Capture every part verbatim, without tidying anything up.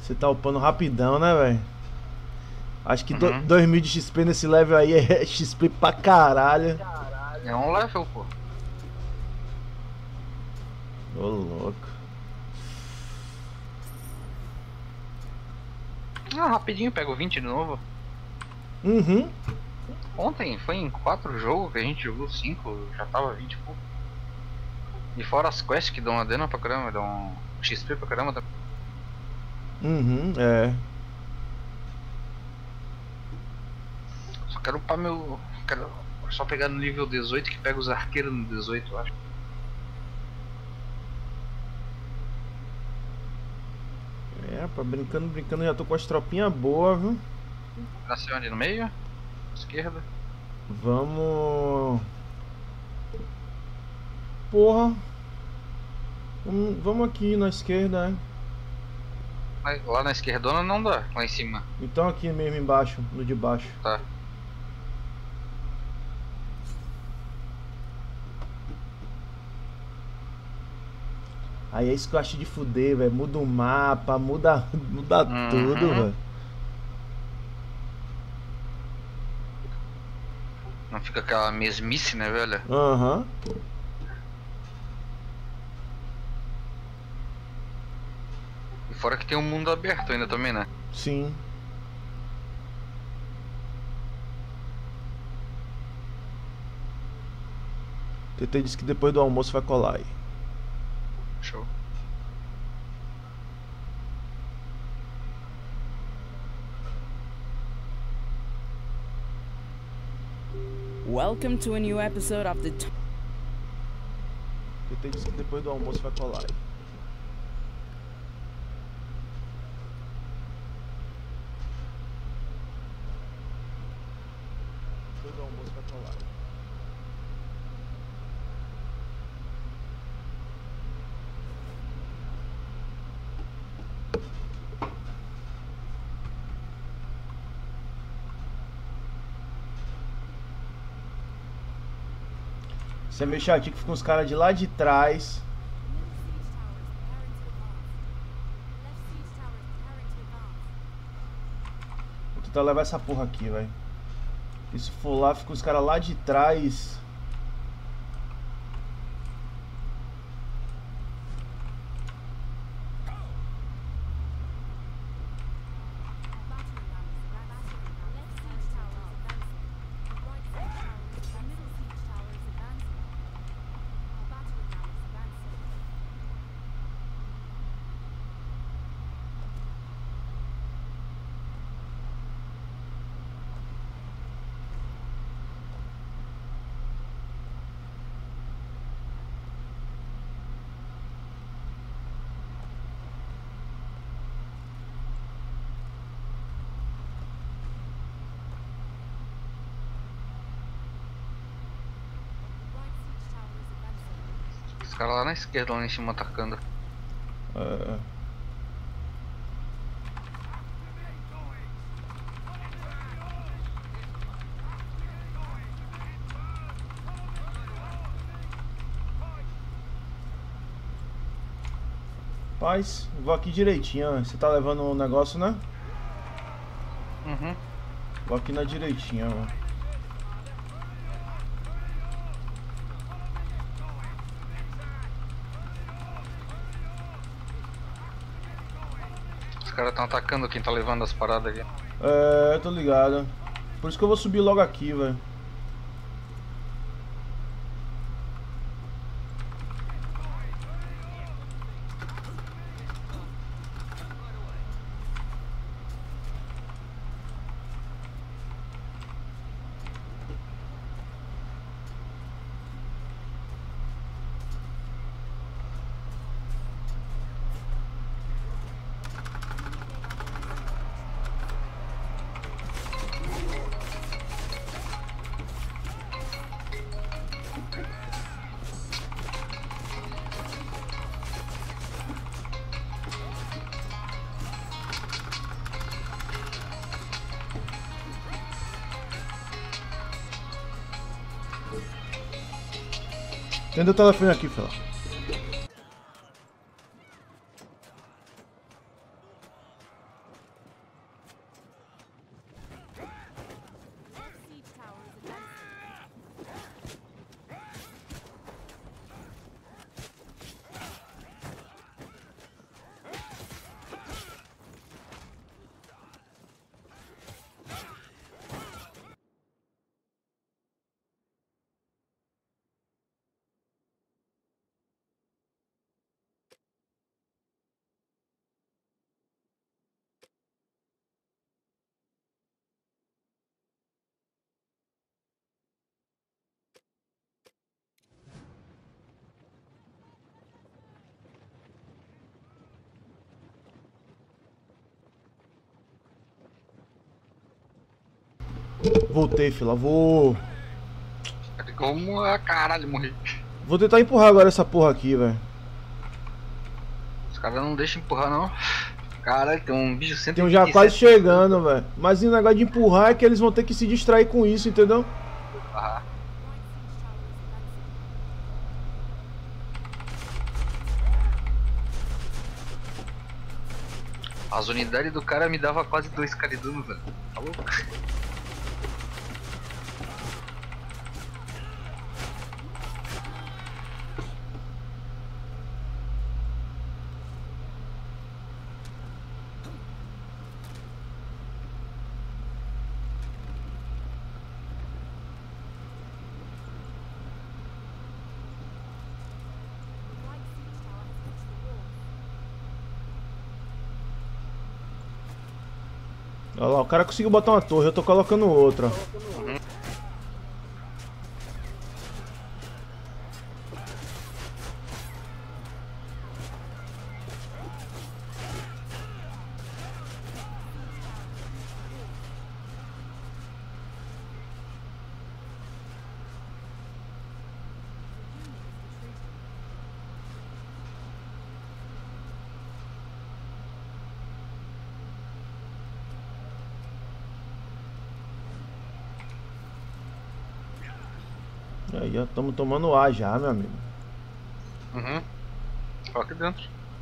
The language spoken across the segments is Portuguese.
Você tá upando rapidão, né, velho? Acho que Uhum. dois mil de X P nesse level aí é X P pra caralho. É um level, pô. Ô, louco. Ah, rapidinho, pego vinte de novo. Uhum. Ontem foi em quatro jogos que a gente jogou cinco, já tava vinte e pouco. E fora as quests que dão adena pra caramba, dão X P pra caramba. Uhum, é. Só quero upar meu... Quero só pegar no nível dezoito que pega os arqueiros no dezoito, eu acho. É, pá, brincando, brincando, já tô com as tropinhas boas, viu? Nasceu ali no meio, esquerda. Vamos... Porra. Vamos, vamos aqui na esquerda, é. Lá na esquerdona não dá, lá em cima. Então aqui mesmo embaixo, no de baixo. Tá. Aí é isso que eu acho de fuder, velho. Muda o mapa, muda, muda Uhum. tudo, velho. Não fica aquela mesmice, né, velho? Aham. E fora que tem um mundo aberto ainda também, né? Sim. T T disse que depois do almoço vai colar aí. Show. Welcome to a new episode of the T T T disse que depois do almoço vai colar aí. Depois do almoço vai colar aí. Você é meio chatinho que fica uns caras de lá de trás. Vou tentar levar essa porra aqui, velho. E se for lá, fica os caras lá de trás. Os caras lá na esquerda, lá em cima atacando. É. Paz, vou aqui direitinho, ó. Você tá levando um negócio, né? Uhum. Vou aqui na direitinha, ó. Os caras estão atacando quem tá levando as paradas aqui. É, tô ligado. Por isso que eu vou subir logo aqui, velho. Tendo o telefone aqui, fela. Voltei, fila. Vou. Como a caralho, morri. Vou tentar empurrar agora essa porra aqui, velho. Os caras não deixam empurrar, não. Caralho, tem um bicho cento e Tem um vinte e sete. já quase chegando, velho. Mas o negócio de empurrar é que eles vão ter que se distrair com isso, entendeu? Ah. As unidades do cara me dava quase dois K de dano, velho. Tá louco? Olha lá, o cara conseguiu botar uma torre, eu tô colocando outra. Uhum. Aí, ó, estamos tomando A já, meu amigo. Uhum. Ó aqui dentro.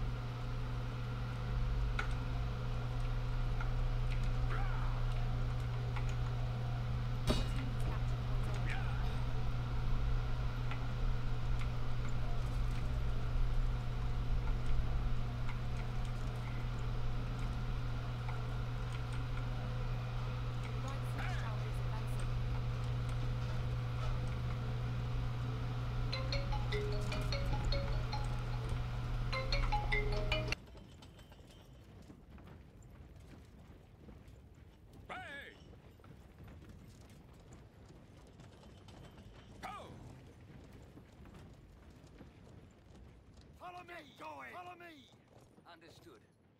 Follow me! Going! Follow me! Understood.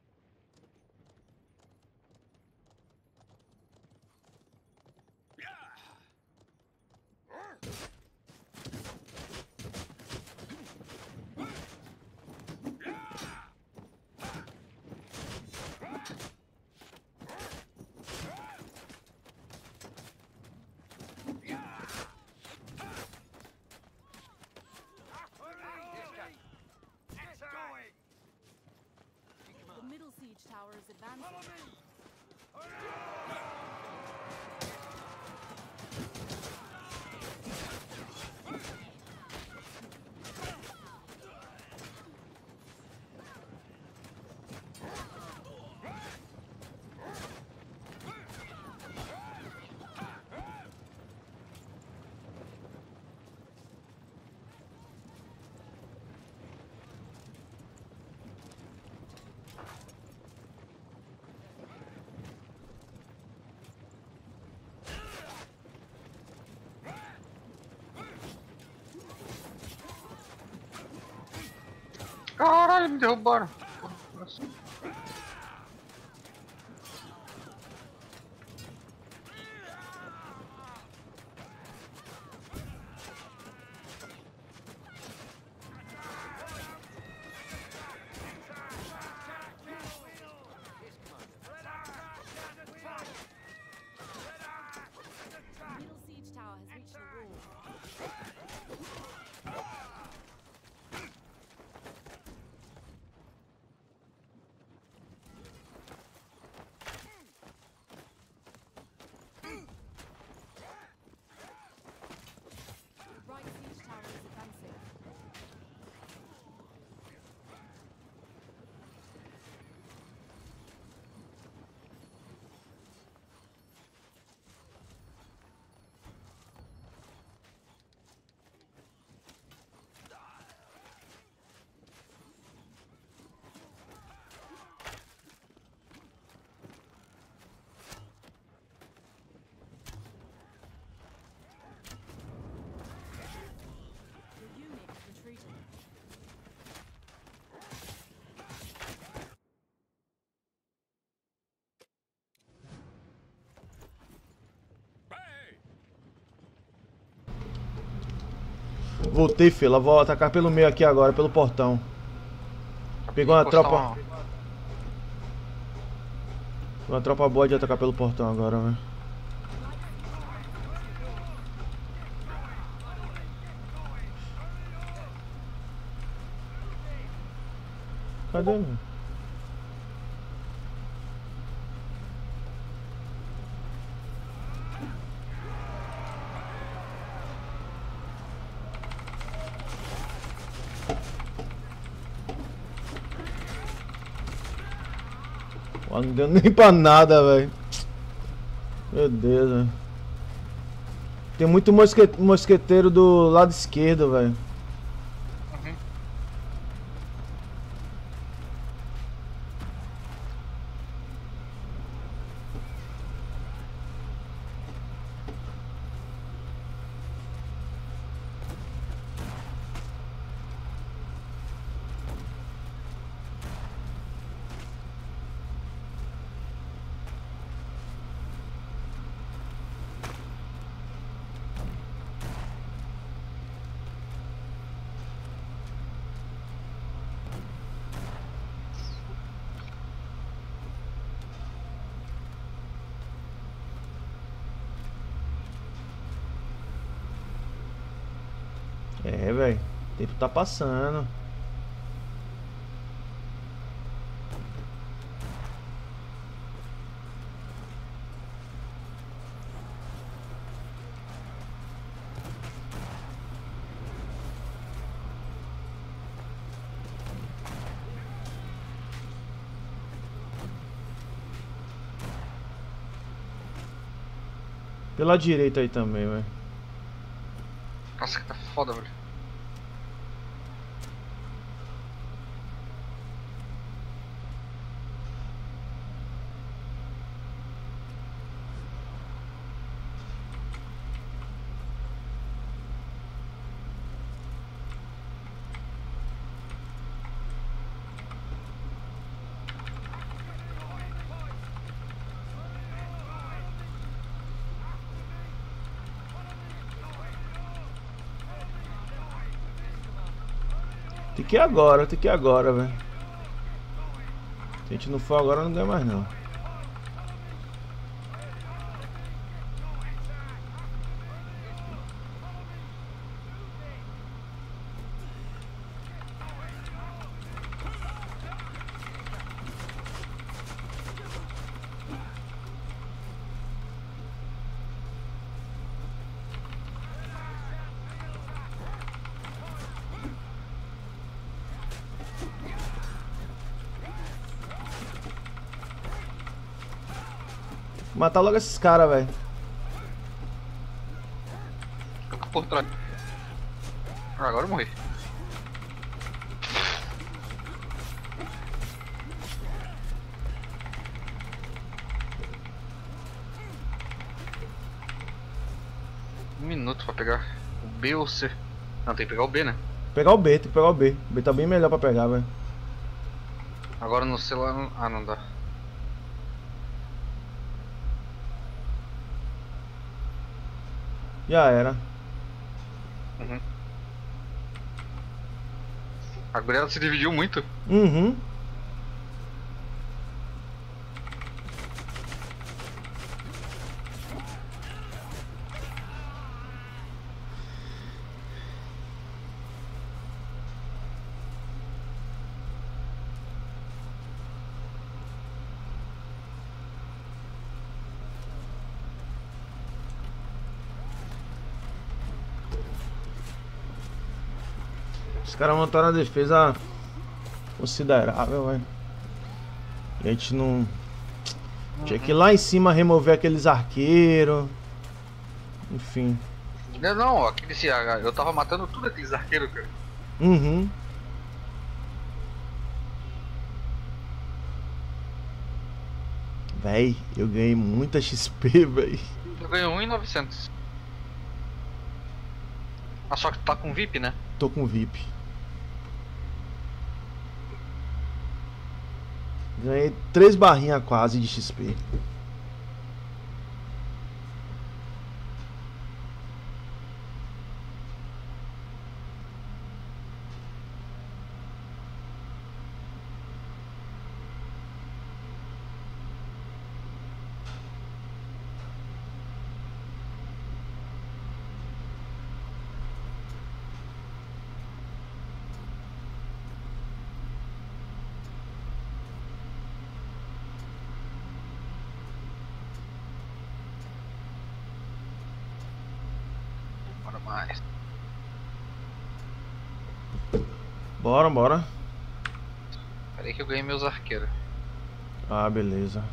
The middle siege tower is advancing. Caralho, me derrubaram. Middle siege tower has reached the wall. Voltei, filho. Vou atacar pelo meio aqui agora, pelo portão. Pegou uma tropa. Uma... Uma tropa boa de atacar pelo portão agora, velho. Cadê, meu? Não deu nem pra nada, velho. Meu Deus, velho. Tem muito mosque... mosqueteiro do lado esquerdo, velho. Uhum. É, velho. O tempo tá passando. Pela direita aí também, velho. Nossa, que tá foda, velho. Tem que ir agora, tem que ir agora, velho. Se a gente não for agora, não ganha mais não. Matar logo esses caras, velho. Por trás. Agora eu morri. Um minuto pra pegar o B ou o C. Não, tem que pegar o B, né? Pegar o B, tem que pegar o B. O B tá bem melhor pra pegar, velho. Agora no C lá... não- Ah, não dá. Já era. Uhum. A guria se dividiu muito. Uhum. Os caras montaram uma defesa considerável, velho. E a gente não... Tinha que ir lá em cima remover aqueles arqueiros. Enfim. Não, não, aquele, eu tava matando tudo aqueles arqueiros, cara. Uhum. Véi, eu ganhei muita X P, véi. Eu ganhei um mil e novecentos. Ah, só que tu tá com V I P, né? Tô com V I P. Ganhei três barrinhas quase de X P. Bora mais. Bora, bora. Peraí que eu ganhei meus arqueiros. Ah, beleza.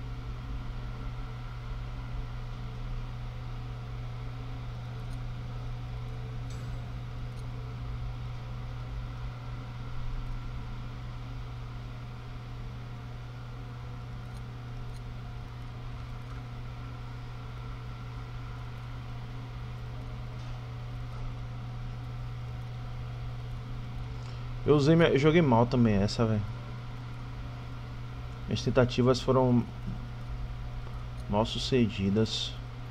Eu usei minha... eu joguei mal também essa, velho. Minhas tentativas foram mal sucedidas.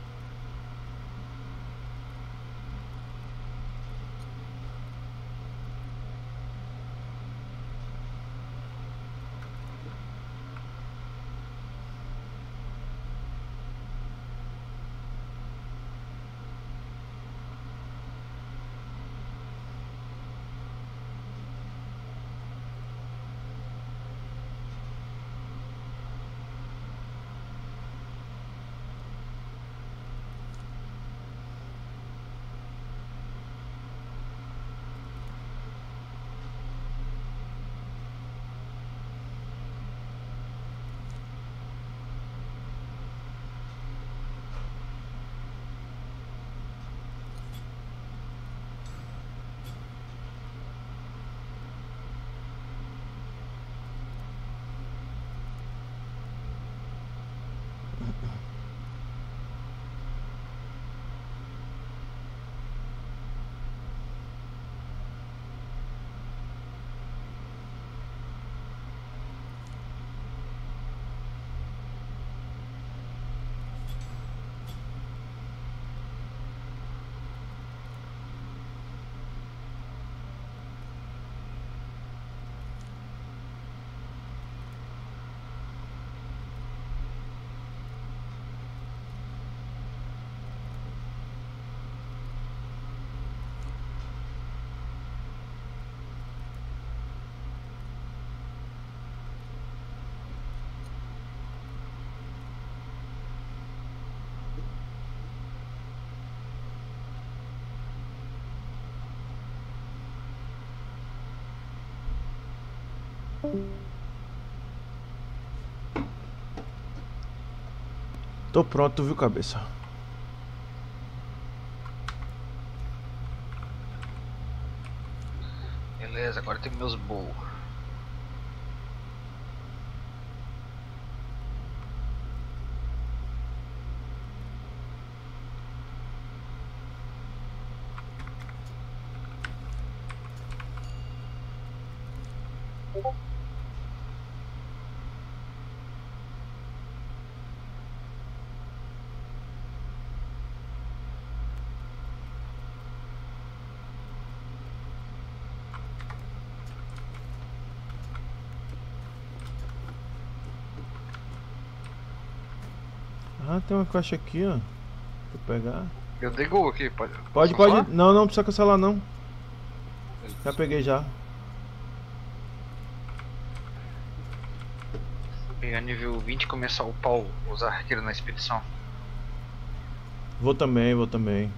Tô pronto, viu, cabeça? Beleza, agora tem meus bolos. Ah, tem uma caixa aqui, ó. Vou pegar. Eu dei gol aqui, pode. Pode, posso pode. falar? Não, não precisa cancelar, não. Já peguei já. Pegar nível vinte e começar a upar os arqueiros na expedição. Vou também, vou também.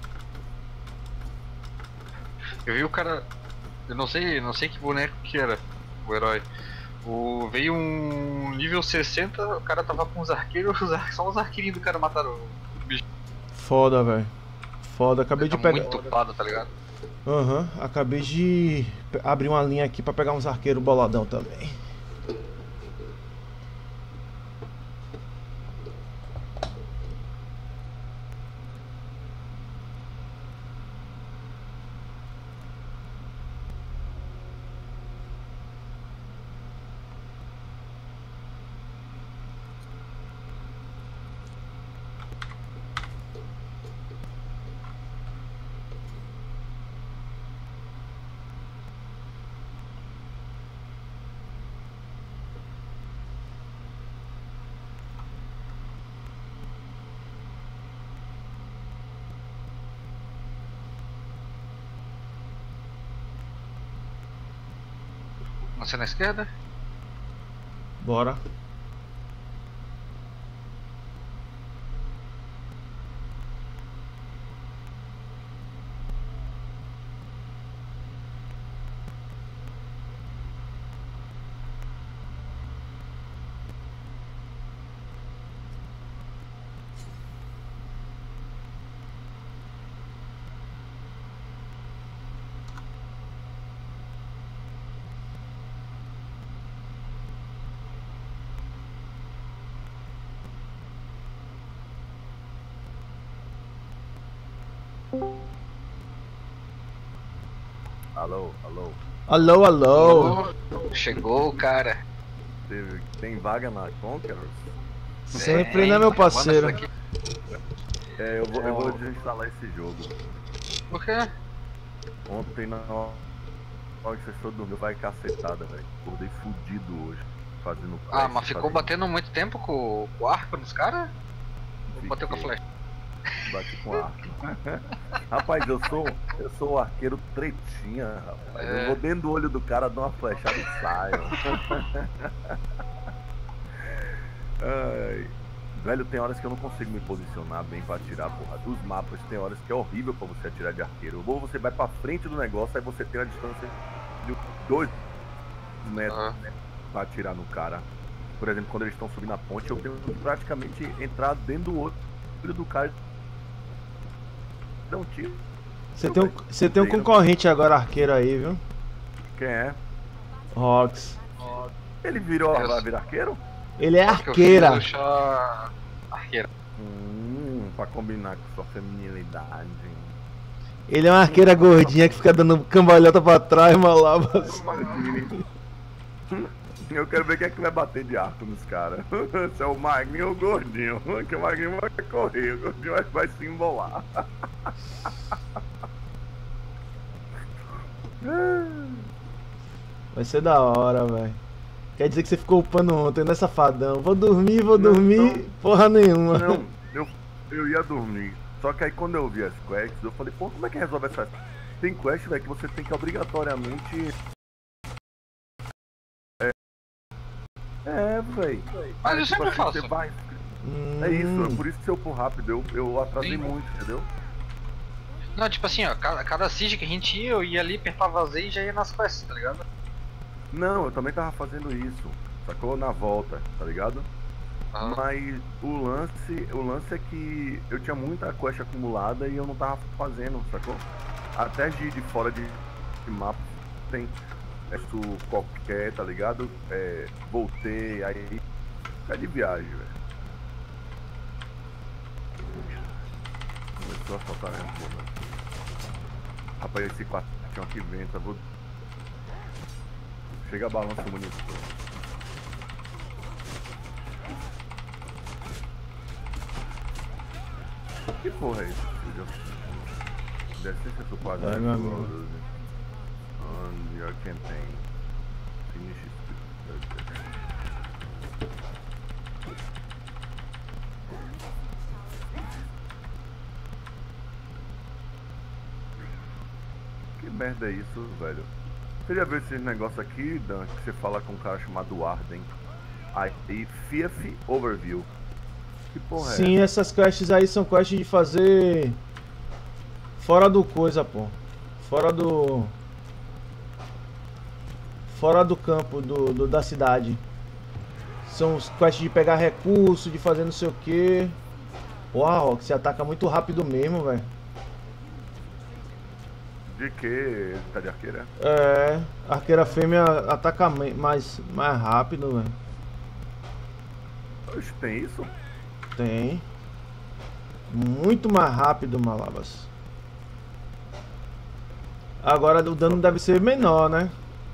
Eu vi o cara. Eu não sei, não sei que boneco que era o herói. O, veio um nível sessenta, o cara tava com os arqueiros, os ar, só os arqueirinhos do cara mataram o bicho. Foda, velho. Foda, acabei Ele de tá pegar. muito upado, tá ligado? Aham, uhum. Acabei de pe- abrir uma linha aqui pra pegar uns arqueiros boladão também. Você na esquerda? Bora. Alô, alô. Alô, alô. Chegou o cara. Teve- Tem vaga na Conquerors? Sempre, Tem, né, meu tá acabando parceiro? isso daqui. É, eu vou, eu vou desinstalar esse jogo. Por quê? Ontem na hora que vocês foram dormir, vai cacetada, velho. Acordei fudido hoje. Fazendo Ah, quest, mas ficou fazendo- batendo muito tempo com com o arco nos caras? Ou Fiquei. bateu com a flecha? Bati com arco. Rapaz, eu sou, eu sou o arqueiro tretinha, rapaz. É. Eu vou dentro do olho do cara, dou uma flechada e saio. Ai. Velho, tem horas que eu não consigo me posicionar bem pra atirar, porra. Dos mapas tem horas que é horrível pra você atirar de arqueiro. Ou você vai pra frente do negócio, aí você tem a distância de dois metros Ah. pra atirar no cara. Por exemplo, quando eles estão subindo a ponte, eu tenho que praticamente entrar dentro do olho do cara e dar um tiro. Você tem, um, você tem um concorrente agora arqueiro aí, viu? Quem é? Rox. Ele virou, Eu- vai virar arqueiro? Ele é Acho que eu arqueira. fiz o chá- Arqueira. Hum, pra combinar com sua feminilidade. Ele é uma arqueira gordinha que fica dando cambalhota pra trás, malabas. Eu quero ver quem é que vai bater de arco nos caras. Se é o magrinho ou o gordinho. Que o magrinho vai correr, o gordinho vai, vai se embolar. Vai ser da hora, velho. Quer dizer que você ficou upando ontem, né, safadão? Vou dormir, vou dormir, Não. porra nenhuma. Não, eu, eu ia dormir. Só que aí quando eu vi as quests, eu falei, pô, como é que resolve essa... Tem quest, velho, que você tem que obrigatoriamente... É, é velho. Mas eu sempre Tipo assim, faço. você vai... Hum, É isso, é por isso que eu for rápido, eu, eu atrasei Sim. muito, entendeu? Não, tipo assim, ó, cada, cada siege que a gente ia, eu ia ali, apertava Z e já ia nas quests, tá ligado? Não, eu também tava fazendo isso, sacou? Na volta, tá ligado? Aham. Mas o lance, o lance é que eu tinha muita quest acumulada e eu não tava fazendo, sacou? Até de, de fora de, de mapa tem isso qualquer, tá ligado? É, voltei, aí é de viagem, velho. Começou a faltar mesmo, pô, velho. Rapaz, esse quartinho aqui venta, vou... Chega a balança o monitor. Que porra é isso, filho? Deve ser seu quase. É, meu amigo. On your campaign. Finish it. Que merda é isso, velho? Você já viu esse negócio aqui, Dan, que você fala com um cara chamado Arden? Aí, Fifth Overview. Que porra Sim, é? essas quests aí são quests de fazer fora do coisa, pô. Fora do fora do campo do, do- da cidade. São os quests de pegar recurso, de fazer não sei o que. Uau, você ataca muito rápido mesmo, velho. De que? Tá de arqueira? É, arqueira fêmea ataca me- mais, mais rápido, velho. Oxe, tem isso? Tem. Muito mais rápido, Malabas. Agora o dano deve ser menor, né?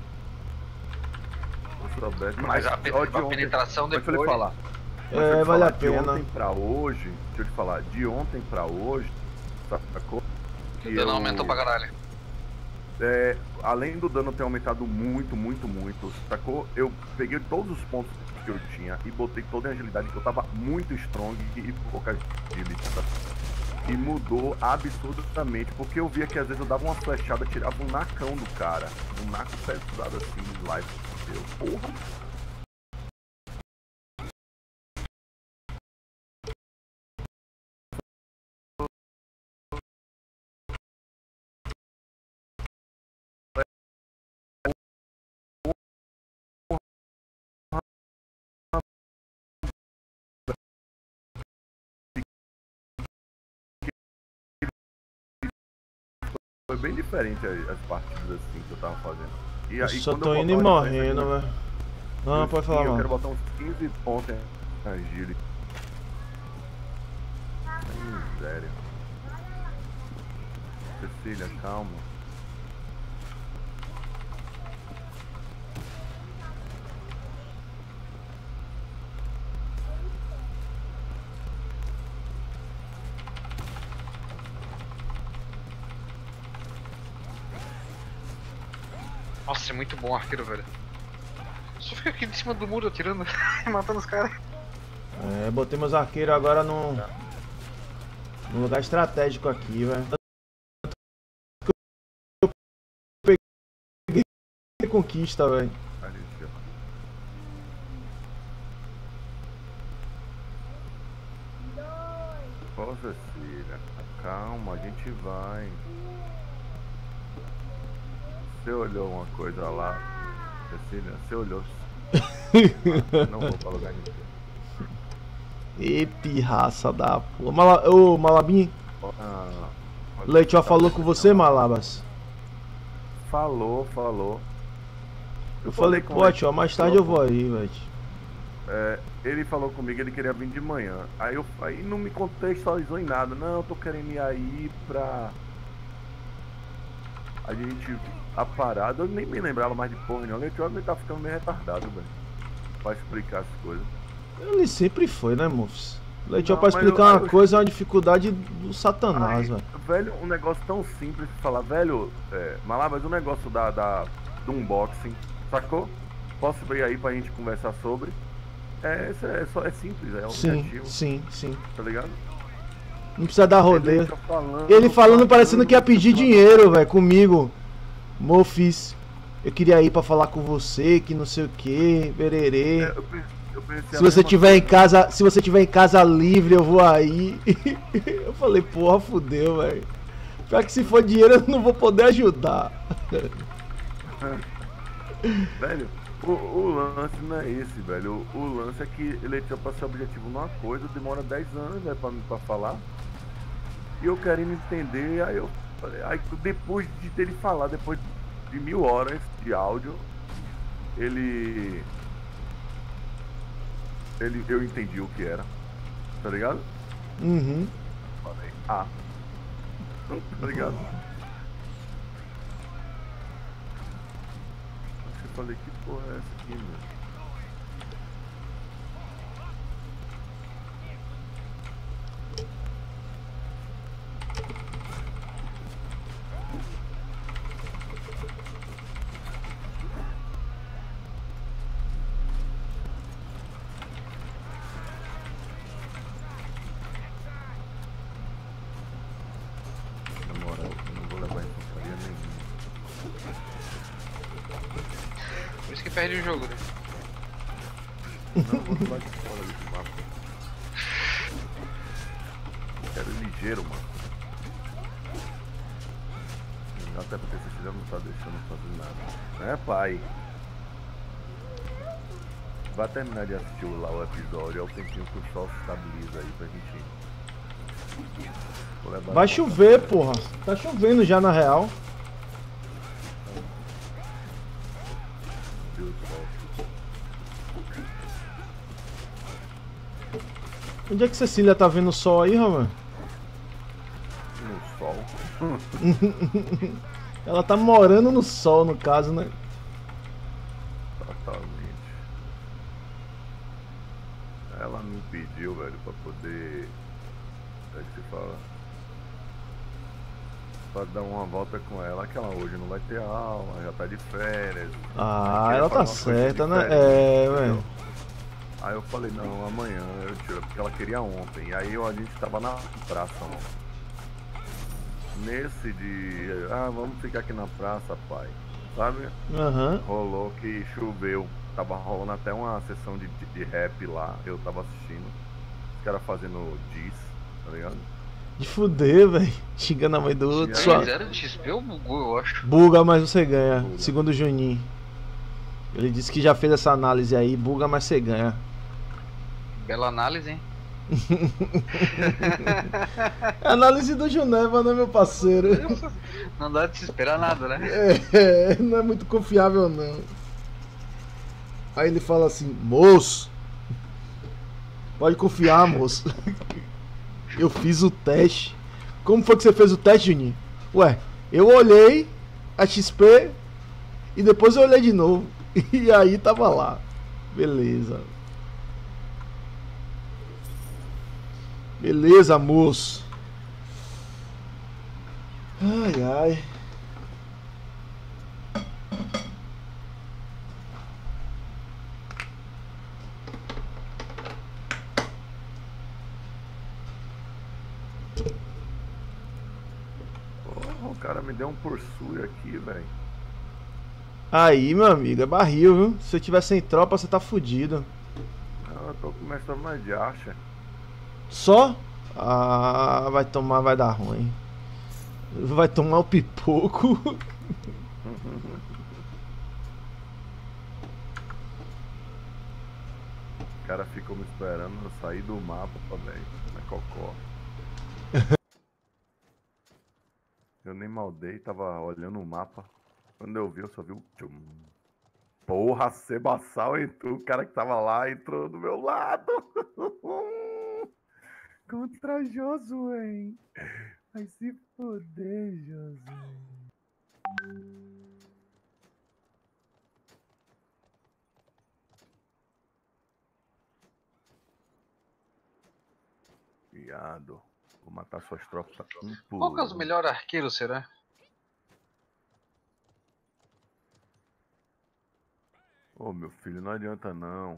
Se eu soubesse, Mas a, pe- ó, de a ontem- penetração Mas deixa eu depois. lhe falar. Mas É, deixa eu lhe vale falar, a pena. De ontem pra hoje, deixa eu te falar, de ontem pra hoje, sacou? O dano aumentou pra caralho. É, além do dano ter aumentado muito, muito, muito, sacou? Eu peguei todos os pontos que eu tinha e botei toda a agilidade, que eu tava muito strong e pouca agilidade, tá? E mudou absurdamente, porque eu via que às vezes eu dava uma flechada, tirava um nacão do cara, um naco pesado assim, de live. Eu, porra! Foi bem diferente as, as partidas assim que eu tava fazendo. E, Eu aí, só quando tô eu indo e botava a diferença morrendo, aqui velho. no- Não, no pode skin, falar, Eu quero mano. botar uns quinze pontos na agility. Miséria. Cecília, calma. Nossa, é muito bom arqueiro, velho. Só fica aqui em cima do muro atirando e matando os caras. É, botei meus arqueiros agora num, num lugar estratégico aqui, velho. Eu peguei conquista, velho. Ô, Cecília, calma, a gente vai. Você olhou uma coisa lá, Cecília? Você olhou. Ah, não vou pra lugar nenhum. E pirraça da porra. Mala... Ô, Malabim. Ah, Leite já falou com você, Malabas? Falou, falou. Eu falei, com pô, ele. tio, mais tarde eu vou aí, velho. É, ele falou comigo, ele queria vir de manhã. Aí eu aí não me contextualizou em nada. Não, eu tô querendo ir aí pra... A gente... A parada, eu nem me lembrava mais de porra nenhuma. Leite ele tá ficando meio retardado, velho. Pra explicar as coisas. Ele sempre foi, né, Mufs? Leite, Não, pra mas explicar eu- uma eu- coisa é uma dificuldade do satanás, Aí, velho. velho, um negócio tão simples de falar, velho, é, Malabas, o negócio da, da, do unboxing, sacou? Posso vir aí pra gente conversar sobre? É, isso é, só, é simples, é Sim, objetivo, sim, sim. tá ligado? Não precisa dar rodeio. Ele, fica falando, Ele falando parecendo que ia falando, pedir falando. dinheiro, velho, comigo. Mofis, eu queria ir pra falar com você, que não sei o que, bererê. É, eu pensei- eu pensei a Se você mesma tiver em coisa. casa, se você tiver em casa livre, eu vou aí. Eu falei, porra, fudeu, velho. Pior que se for dinheiro, eu não vou poder ajudar. Velho, o, o lance não é esse, velho. O, o lance é que ele tinha pra ser objetivo numa coisa, demora dez anos, né, pra, pra falar. E eu querendo entender, aí eu falei, aí depois de dele falar, depois de mil horas de áudio, ele. Ele, eu entendi o que era, tá ligado? Uhum. Falei, ah. Tá ligado? Eu falei, que porra é essa aqui, meu? Na moral, eu não vou levar em porcaria nenhuma. Por isso que perde o jogo, né? Não, eu vou do lado de fora desse mapa. Quero ir ligeiro, mano. Até porque esse filho não tá deixando eu fazer nada. É, pai? Vai terminar de assistir lá o episódio, é o tempinho que o sol se estabiliza aí pra gente. Vou levar Vai a chover, conta. porra. Tá chovendo já na real. Deus do céu. Onde é que Cecília tá vendo o sol aí, Roman? No sol. Ela tá morando no sol, no caso, né? Totalmente. Ela me pediu, velho, pra poder. Como é que se fala? Pra dar uma volta com ela, que ela hoje não vai ter aula, já tá de férias. Ah, Aí ela queria tá fazer uma coisa certa, né? diferente, É, entendeu? velho. Aí eu falei, não, amanhã eu tiro, porque ela queria ontem. E aí eu, a gente tava na praça ontem. Nesse de, ah, vamos ficar aqui na praça, pai. Sabe? Aham. Rolou que choveu. Tava rolando até uma sessão de, de, de rap lá, eu tava assistindo. Os caras fazendo diss, tá ligado? De fuder, velho. Xingando a mãe do outro. E aí, Sua... Zero de X P ou bugou, eu acho. Buga, mas você ganha. Buga. Segundo o Juninho. Ele disse que já fez essa análise aí. Buga, mas você ganha. Bela análise, hein? É a análise do Juneva, né, meu parceiro? Não dá de se esperar nada, né? É, não é muito confiável, não. Aí ele fala assim, moço, pode confiar, moço. Eu fiz o teste. Como foi que você fez o teste, Juninho? Ué, eu olhei a X P e depois eu olhei de novo. E aí tava lá. Beleza. Beleza, moço. Ai, ai. Porra, o cara me deu um Pursuit aqui, velho. Aí, meu amigo, é barril, viu? Se você tiver sem tropa, você tá fudido. Não, eu tô começando mais de acha. Só? Ah, vai tomar, vai dar ruim. Vai tomar o pipoco. O cara ficou me esperando eu sair do mapa, velho. Na cocó. Eu nem maldei, tava olhando o mapa. Quando eu vi, eu só vi o tchum. Porra, Sebassal entrou. O cara que tava lá entrou do meu lado. Contra Josué. Vai se foder, Josué. Viado. Vou matar suas tropas um por Qual que é os um. melhores arqueiros, será? Ô, meu filho, não adianta não.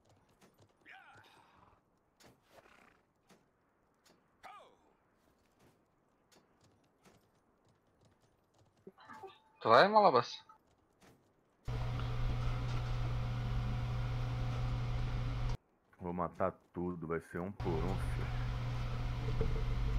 Tu vai, Malabas? Vou matar tudo, vai ser um por um, filho.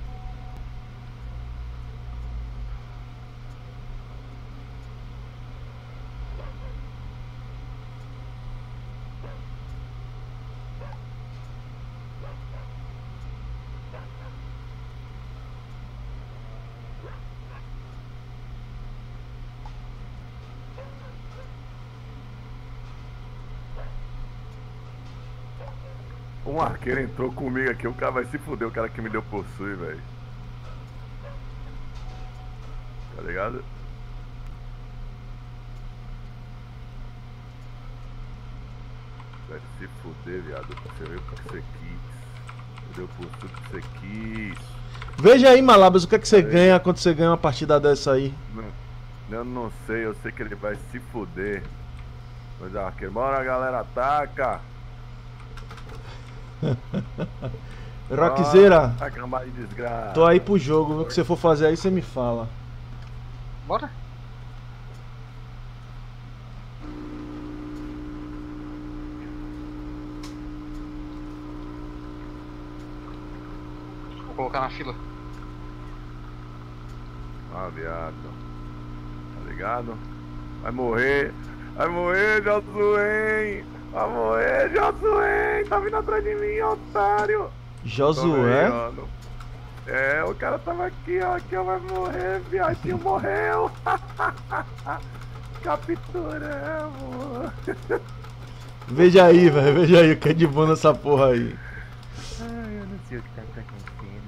Um arqueiro entrou comigo aqui, o cara vai se fuder, o cara que me deu possui, velho. Tá ligado? Vai se fuder, viado. Você veio porque você quis. Me deu possui porque você quis. Veja aí, Malabas, o que é que você ganha quando você ganha uma partida dessa aí? Não, eu não sei, eu sei que ele vai se fuder. Mas arqueiro, bora galera, ataca! Rockzeira, Ataca mais de desgraça. tô aí pro jogo, o que você for fazer aí você me fala. Bora? Vou colocar na fila. Ah, viado. Tá ligado? Vai morrer. Vai morrer, Josué. Vai morrer, Josué. Tá vindo atrás de mim, otário. Josué? Tô vendo. É, o cara tava aqui, ó. Aqui, ó. Vai morrer, viadinho. Morreu. Capturamos. Veja aí, velho, veja aí o que é de bom nessa porra aí. Ai, eu não sei o que tá acontecendo.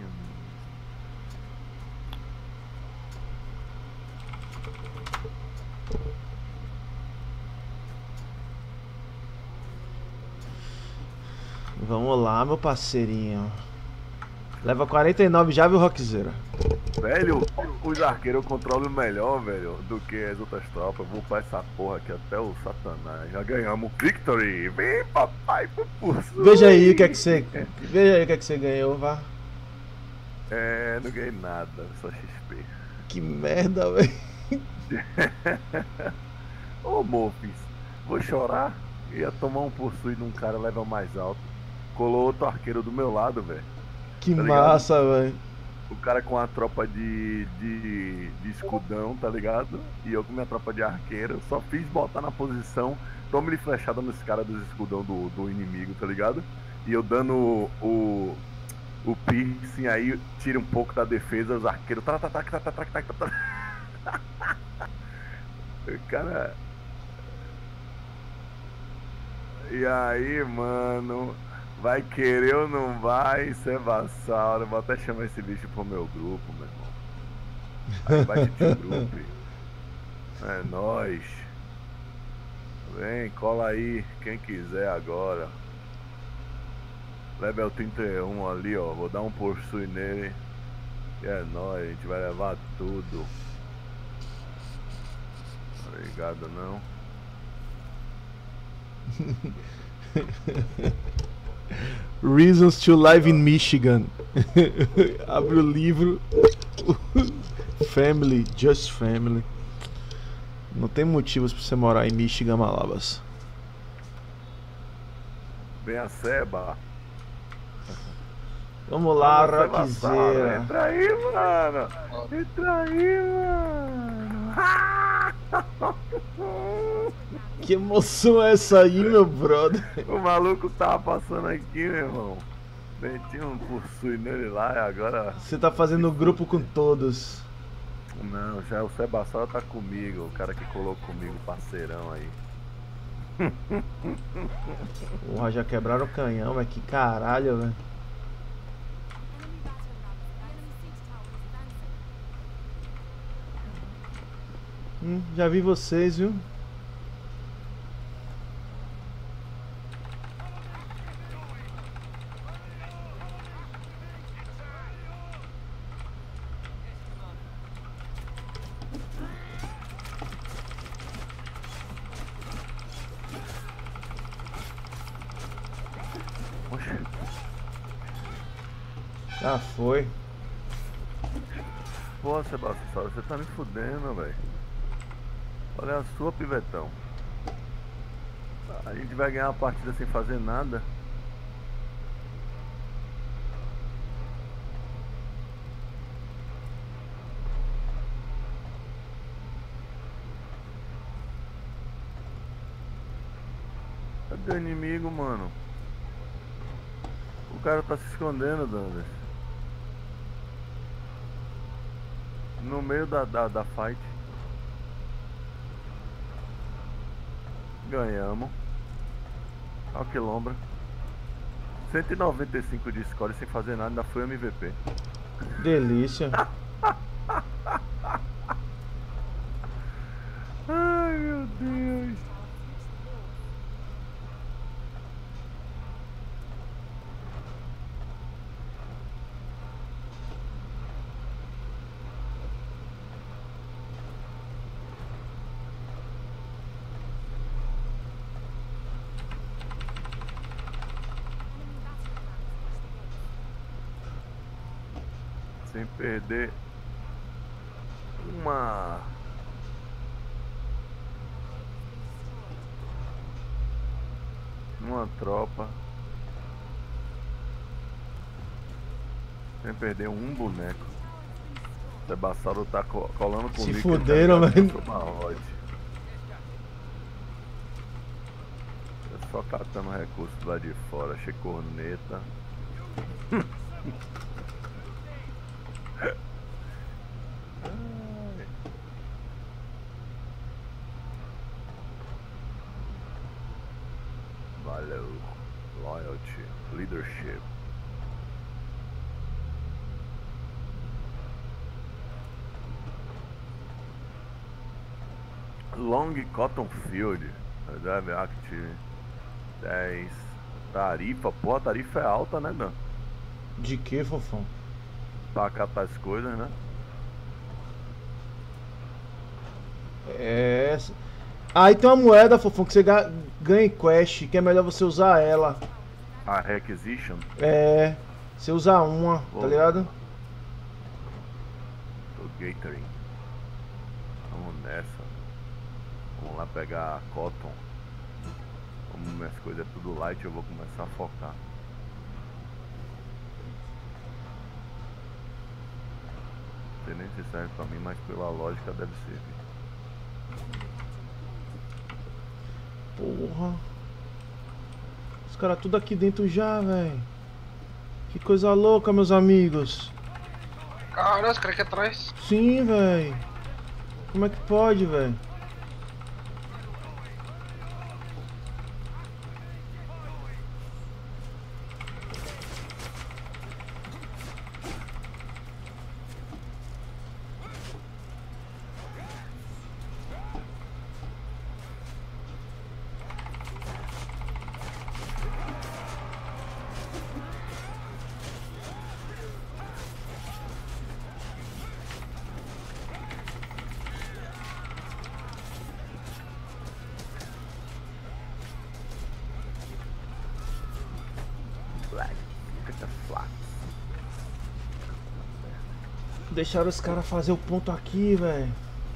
Vamos lá, meu parceirinho. Leva quarenta e nove já, viu, Rockzeira? Velho, os arqueiros eu controlo melhor, velho, do que as outras tropas. Vou pra essa porra aqui até o Satanás. Já ganhamos victory! Vem, papai, pro pulso! Veja aí o que é que você. Veja aí o que é que você ganhou, vá. É, não ganhei nada, só X P. Que merda, velho. Ô, Mofis, vou chorar. Ia tomar um possui de um cara level mais alto. Colou outro arqueiro do meu lado, velho. Que Tá ligado? massa, velho. O cara com a tropa de, de, de escudão, tá ligado? E eu com minha tropa de arqueiro. Só fiz botar na posição. Tome-lhe flechada nos caras dos escudão do, do inimigo, tá ligado? E eu dando o, o, o piercing aí, tira um pouco da defesa, os arqueiros. Tá, tá, tá, tá, tá, tá, tá, tá, tá. O cara. E aí, mano. Vai querer ou não vai, Sebassauro? Vou até chamar esse bicho pro meu grupo, meu irmão. Aí vai de grupo. É nóis. Vem, cola aí, quem quiser agora. Level trinta e um ali, ó. Vou dar um porsui nele. E é nóis, a gente vai levar tudo. Obrigado, não. Reasons to live in Michigan. Abre o livro. Family, just family. Não tem motivos pra você morar em Michigan, Malabas. Vem a Seba. Vamos lá, Vamos, Rockzeira. entra aí, mano. Entra aí, mano. Que emoção é essa aí, meu brother? O maluco tava passando aqui, meu irmão. Meti um porsui nele lá e agora... Você tá fazendo grupo com todos. Não, já o Sebastião tá comigo, o cara que colou comigo, parceirão aí. Porra, já quebraram o canhão, mas que caralho, velho. Hum, já vi vocês, viu? Já foi. Pô, Sebastião, você tá me fudendo, velho. Olha a sua, pivetão. A gente vai ganhar a partida sem fazer nada. Cadê o inimigo, mano? O cara tá se escondendo, Dandas. No meio da, da, da fight. Ganhamos. Olha que lombra. cento e noventa e cinco de score sem fazer nada, ainda foi M V P. Delícia. Ai, meu Deus. Sem perder uma uma tropa, sem perder um boneco. Sebastião tá co colando comigo. Se fuderam, velho. É só catando recursos lá de fora, achei corneta. Valeu. Loyalty, leadership. Long Cotton Field, reserve active. dez. Tarifa, pô, a tarifa é alta, né, Dan? De que, fofão? Pra catar as coisas, né? É. Aí tem uma moeda, fofão, que você ga- ganha em quest, que é melhor você usar ela. A Requisition. É. Você usa uma, tá Boa. ligado? Tô Gathering. Vamos nessa. Vamos lá pegar a Cotton. Como minhas coisas é tudo light, eu vou começar a focar. Não sei nem se serve pra mim, mas pela lógica deve ser. Porra. Os caras tudo aqui dentro já, velho. Que coisa louca, meus amigos. Caralho, os caras aqui atrás. Sim, velho. Como é que pode, velho? flag. Fica flag. Deixaram os caras fazer o ponto aqui, velho.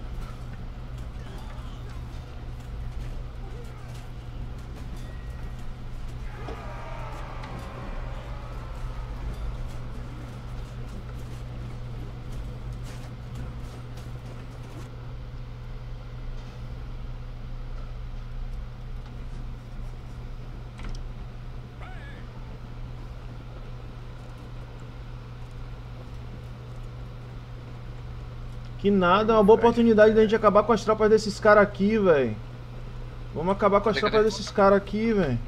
Que nada, é uma boa oportunidade da gente acabar com as tropas desses caras aqui, velho. Vamos acabar com as tropas desses caras aqui, velho.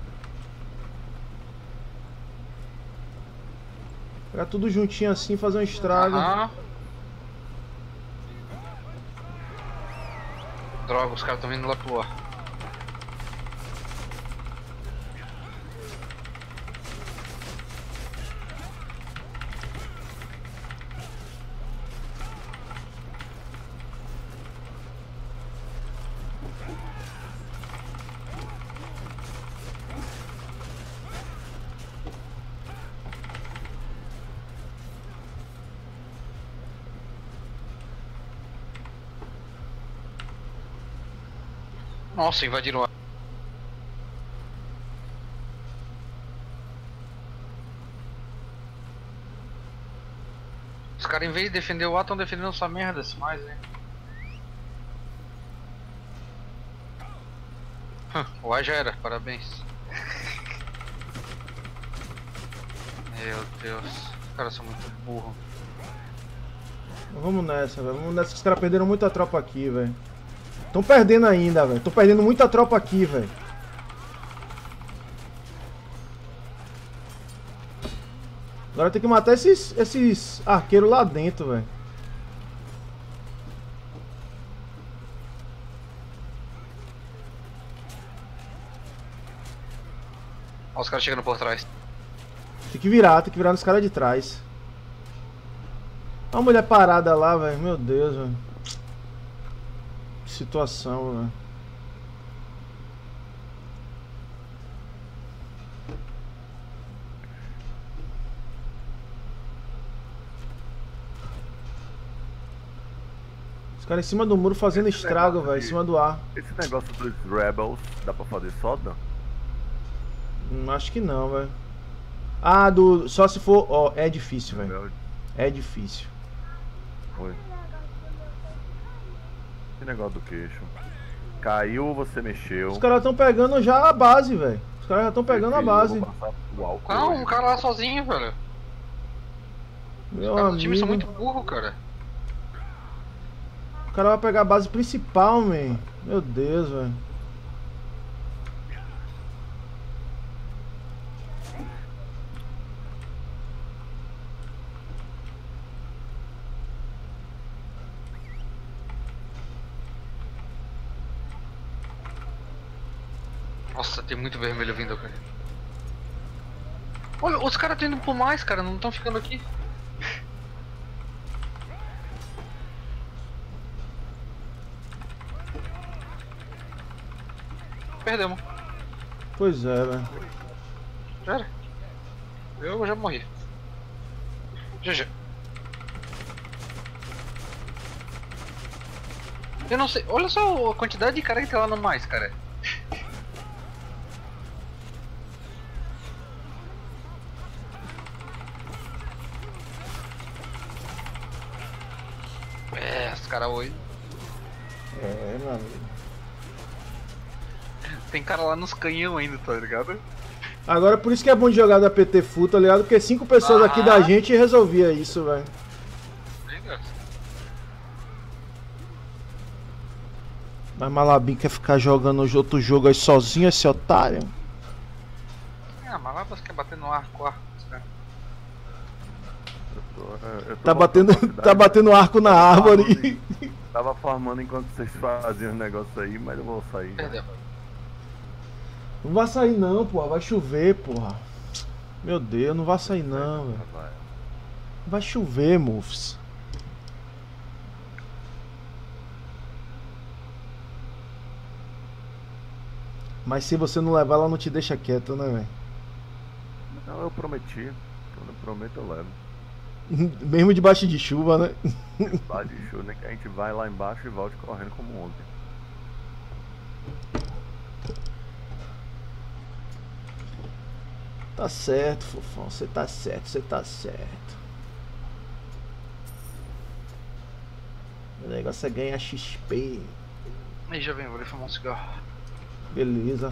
Pegar tudo juntinho assim, fazer um estrago. Aham. Droga, os caras estão vindo lá pro ar. Nossa, invadiram a... Os caras, em vez de defender o A, estão defendendo essa merda, esse mais, hein? Hum, o A já era, parabéns. Meu Deus, os caras são muito burros. Vamos nessa, velho. Vamos nessa que os caras perderam muita tropa aqui, velho. Tão perdendo ainda, velho. Tô perdendo muita tropa aqui, velho. Agora tem que matar esses, esses arqueiros lá dentro, velho. Olha os caras chegando por trás. Tem que virar, tem que virar nos caras de trás. Olha a mulher parada lá, velho. Meu Deus, velho. Que situação, velho. Os caras em cima do muro fazendo Esse estrago, negócio velho. Em de- cima do ar. Esse negócio dos Rebels, dá pra fazer soda? Hum, acho que não, velho. Ah, do. Só se for. Ó, é difícil, velho. Rebel- É difícil. Oi. Que negócio do queixo. Caiu, você mexeu. Os caras estão pegando já a base, velho. Os caras já estão pegando a Filho, eu base. vou passar o álcool Não, hoje. um cara lá sozinho, velho. Meu Os caras do time são amigo. muito burros, cara. O cara vai pegar a base principal, man. Meu Deus, velho. Nossa, tem muito vermelho vindo, cara. Olha, os caras estão indo por mais, cara, não estão ficando aqui. Perdemos. Pois é, velho. Já era. Eu já morri. G G. Eu não sei, olha só a quantidade de cara que tá lá no mais, cara. É, os caras oi. É, meu amigo. Tem cara lá nos canhão ainda, tá ligado? Agora por isso que é bom de jogar da P T Full, tá ligado? Porque cinco pessoas aqui da Ah. gente resolvia isso, velho. Liga. Mas Malabim quer ficar jogando outro jogo aí sozinho, esse otário. Ah, mas lá você quer bater no arco, arco, os caras. Eu tô- eu tô Tá voltando batendo, pra cidade. tá batendo arco na árvore. Tava farmando enquanto vocês faziam o negócio aí, mas eu vou sair. já. Perdeu. Não vai sair não, porra. Vai chover, porra. Meu Deus, não vai sair não, velho. Vai. Vai chover, Mufs. Mas se você não levar, ela não te deixa quieto, né, velho? Não, eu prometi. Quando eu prometo, eu levo. Mesmo debaixo de chuva, né? Lá de show, né? Que a gente vai lá embaixo e volte correndo como ontem. Tá certo, fofão. Você tá certo, você tá certo. O negócio é ganhar X P. Aí já vem, vou ali fumar um cigarro. Beleza.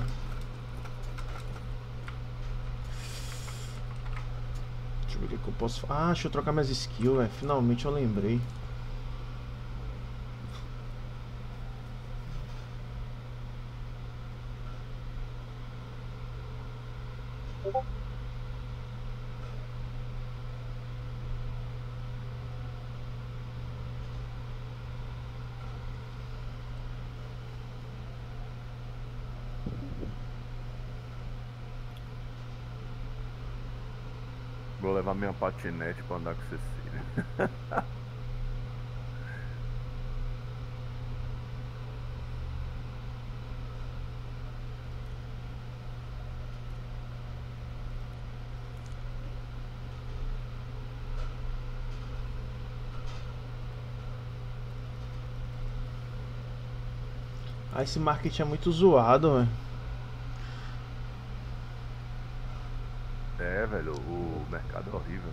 Deixa eu ver o que, que eu posso fazer. Ah, deixa eu trocar minhas skills, velho. Finalmente eu lembrei. Vou levar minha patinete pra andar com Cecília. Ah, esse marketing é muito zoado, velho. É, velho, o mercado é horrível.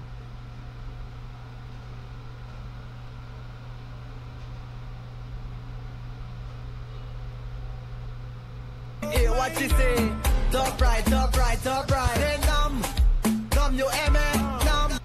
Hey, what you say? Top right, top right, top right. Hey, numb, numb, you hear me? Numb.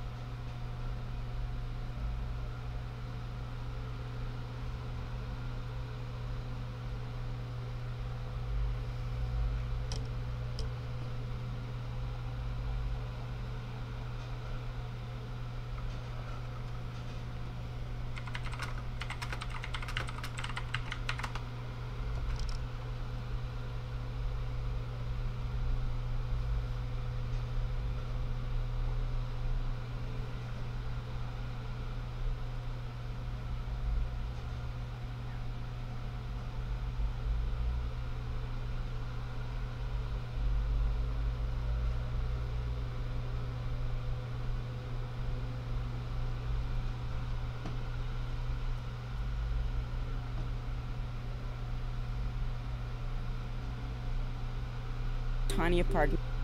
Tiny apartment.